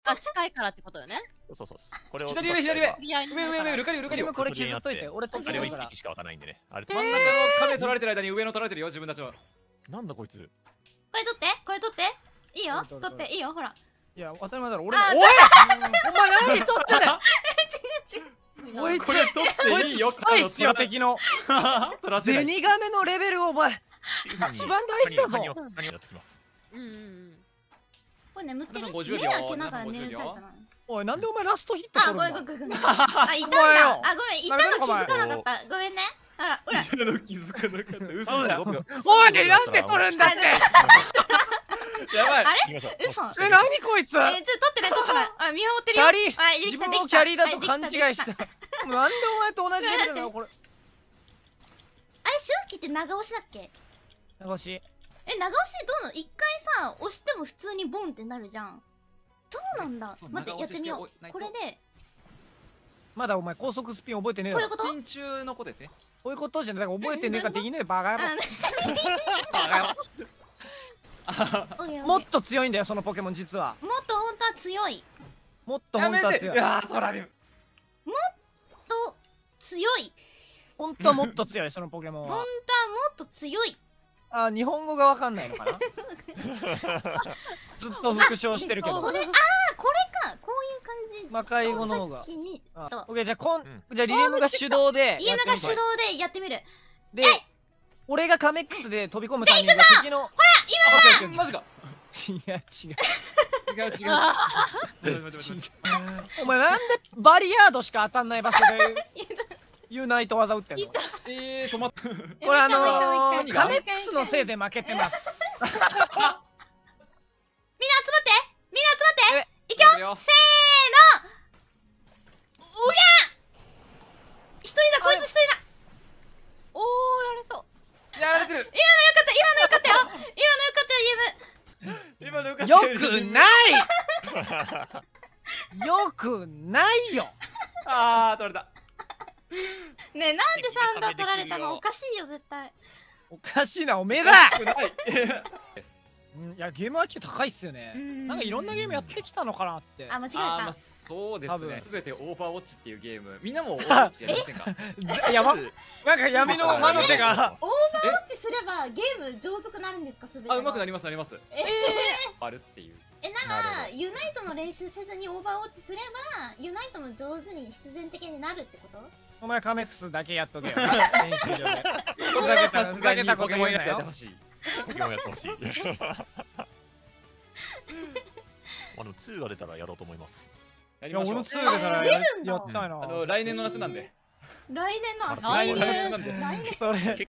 あ、近いからってことよね。 そうそう。これを左上、左上。 いや、 上、ルカリオ、ルカリオ。 これ削っといて、俺取ってあれはるから 1匹しか湧かないんでね。あれ真ん中の亀取られてる間に上の取られてるよ、自分たちは。 なんだこいつ。 これ取って、これ取って。いいよ、 取る取っていいよ、ほら。 いや当たり前だろ俺あおいお前何取ってんだこいつこれ取っていいよ。 スパイスよ敵の取らせない。 ゼニガメのレベルお前一番大事だぞカニをやってきます。 うんうん。 これ眠ってる。目 50秒開けながら寝るタイプなの。 おいなんでお前ラストヒットあ、 取るんだごめんごめんごめん。あ、いたんだ。あ、ごめん、いたの気づかなかった。ごめんね。あら、ほら。 気づかなかった。嘘そうだよだよ。 おいなんで取るんだってやばい。 あれ行きましょう。 嘘。 何こいつちょっと取ってね、取ってね。あ、見守ってるよ。 キャリーはい、 自分をキャリーだと勘違いしたなんでお前と同じレベルなのこれあれ、周期って長押しだっけ？ 長押し長押しどうなの？一回さ、押しても普通にボンってなるじゃん。そうなんだ。待って、やってみよう。これで、 まだお前高速スピン覚えてねえよこういうこと？ スピン中の子ですね。 こういうことじゃないだから覚えてねえかできねえバカ野郎もっと強いんだよそのポケモン実はもっと本当は強い。 もっと本当は強いそらビム。 と強い。 本当はもっと強いそのポケモン本当ははもっと強い。 あ日本語がわかんないのかなずっと復唱してるけどこれ、これか。こういう感じ。 魔界語の方がさっきにあそうオッケーじゃあじゃあリレムが手動でイエムが手動でやってみる。 で俺がカメックスで飛び込む3人が敵のマジか。 違う違う違う。 お前なんでバリアードしか当たんない場所でユナイト技打ってんのこ止まった。 れもう一回カメックスのせいで負けてますみんな集まってみんな集まっていくよせーのうりゃ一人だこいつ一人だおー、やれそう。 やられてる。 今のよかったよ今のよかったよよ。 くないよくないよああ、取られた。 ねえなんでサウンダー取られたのおかしいよ絶対おかしいなおめえだ少ない。 いやゲーム IQ 高いっすよねなんかいろんなゲームやってきたのかなってあ間違えまあたそうですね。 多分すべてオーバーウォッチっていうゲーム。みんなもオーバーウォッチやりませんか？ やばなんか闇の魔の手がオーバーウォッチすればゲーム上手くなるんですかすべてあ、上手くなりますなります。あるっていう。 ならユナイトの練習せずにオーバーウォッチすればユナイトも上手に必然的になるってことお前カメックスだけやっとけよ練習場でふざけたこと言うなよほしい。 ポケモンやってほしい。でも2が出たらやろうと思います。 いや俺もやりましょう。 2だから出るんだやったいな来年の夏なんで。 来年の来年なんで。 来年それ